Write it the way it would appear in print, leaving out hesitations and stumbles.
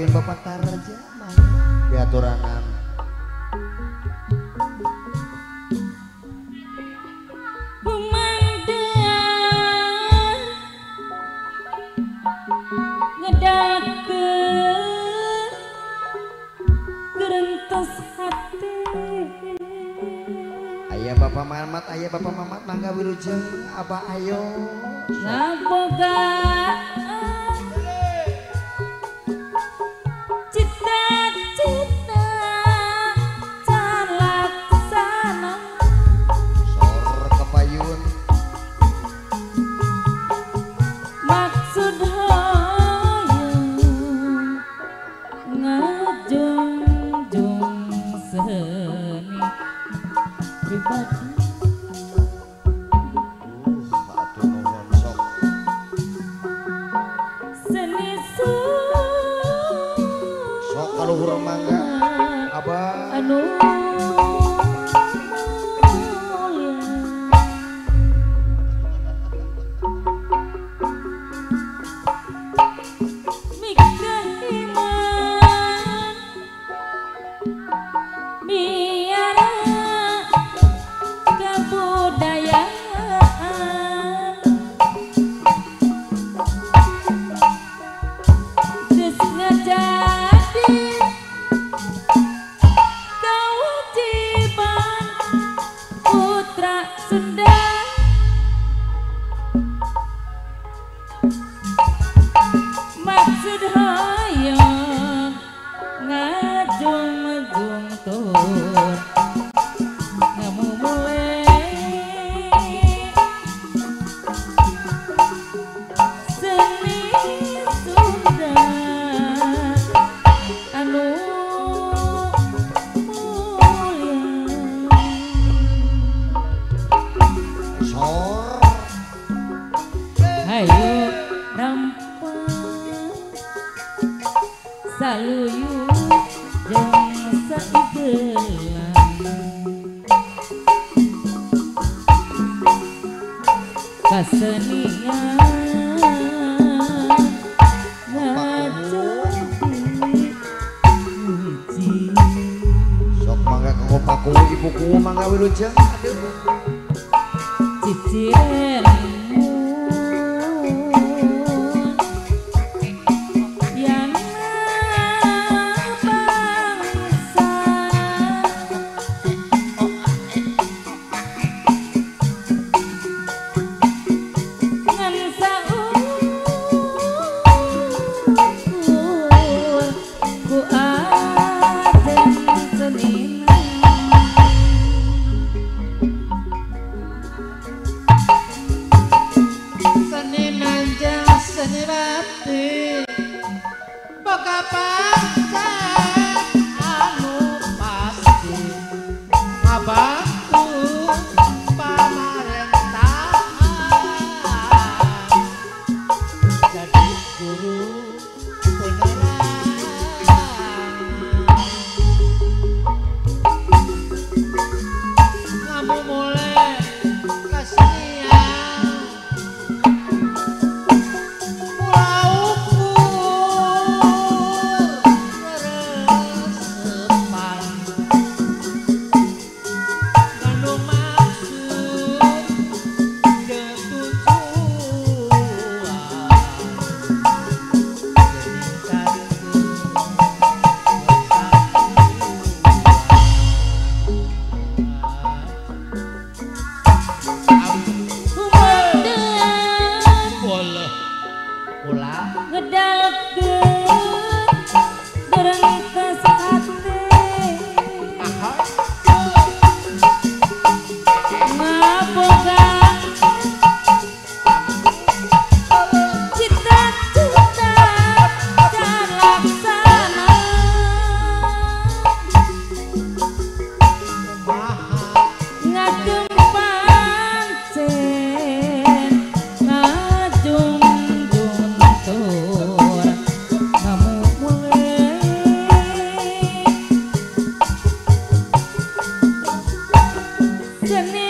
yang Bapak Tarja diaturanan. Bapak Mamat, ayah Bapak Mamat, mangga wilujeng, abah ayo. Ngaboga cita-cita calaksana. Sor kepayun. Maksud hoyong ngajungjung seni pribadi. Luhur mangga abah anu mikir iman biar kebudayaan terus ngajadi maksud hoyong ngajung-jung tur ngamu mulai seni Sunda anu mulia. Sor hayu saluyu jeung saigelang kasenian ngajadi uji sok mangga kekopaku ibuku mangga wilujeng aduh cicirenmu Jenny